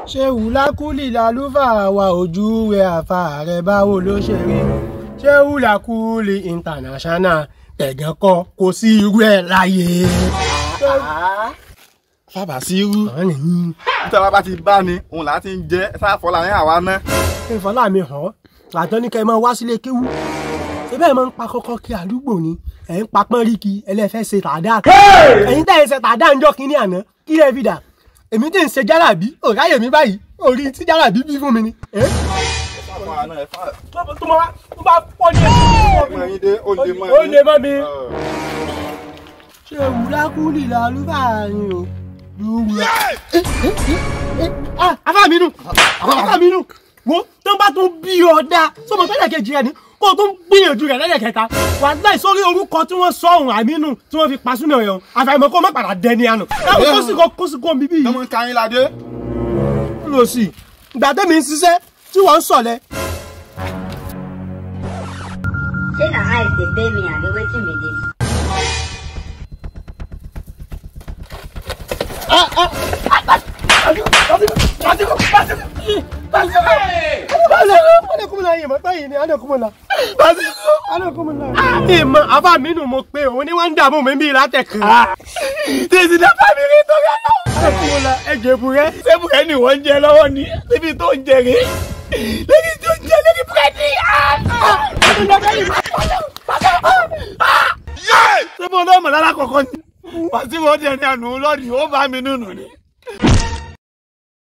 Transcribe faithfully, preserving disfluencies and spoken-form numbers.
ṣé wùlákùlì lálùfáà wa ojú rẹ̀ àfa rẹ̀ báwo ló ṣe rí ṣé wùlákùlì international tẹ̀gàn kan kò sí irú ẹ̀ láyé. Fábà sí irú tí ọba bá ti bá ni òun là á ti ń jẹ sáfọlá ní àwa ná. ìfọlá mi hàn àtọ́ ní kẹ́ ẹ máa wá sílé kéwú ṣé bẹ́ẹ̀ máa ń pa kọ́kọ́ kí àdúgbò ni ẹ̀ ń pa pọ́n rí kí ẹlẹ́fẹ́ ṣe tàdá ẹ̀yin tẹ́ ẹ ṣe tàdá ń jọ kínní àná kí lè fi dà èmi tí ń ṣe jálàbí òráyè mi báyìí orí tí jálàbí bí fún mi ni. tó máa tó bá pọ́ ní ẹ̀sìn ó lè mọ́ mi. ṣé wùlákùlì lálùfáà ni o afá mi nù afá mi nù wo tó bá tún bí ọ̀dà sọmọ tó lẹ́kẹ̀jì rẹ̀ ni kó o tún gbìyànjú rẹ̀ lẹ́yẹ̀kẹta wà láì sórí orúkọ tí wọ́n sọ ohun àmínú tí wọ́n fi pa sínú ẹ̀yàn àfàìmọ̀ kó má padà dẹni àná láwọn kó sì kó kó sì kó bíbí yìí. ọmọ nǹkan yín ládé. ó lọ sí ìgbà tẹ́mi ń ṣiṣẹ́ tí wọ́n ń sọ̀lẹ̀. ṣé na eye dey pay me abi wetin be this. ìmọ̀ àbá mi nù mo pé òun ni wọ́n ń dààmú mi bí látẹ̀kàn. tèsí dábàá mi rí tó yá lọ. ẹ̀kúnmọ̀lá ẹ̀jẹ̀ bùrẹ́. ṣé bùrẹ́ ni wọ́n ń jẹ lọ́wọ́ ni níbi tó ń jẹ rí. lẹ́yìn tó ń jẹ lórí búrẹ́dì. ṣé mo lọ́mọ lára kọ̀ọ̀kan ni. wàá tí wọ́n jẹ ní àná lọ́ọ̀dì ó bá mi nùnú ni.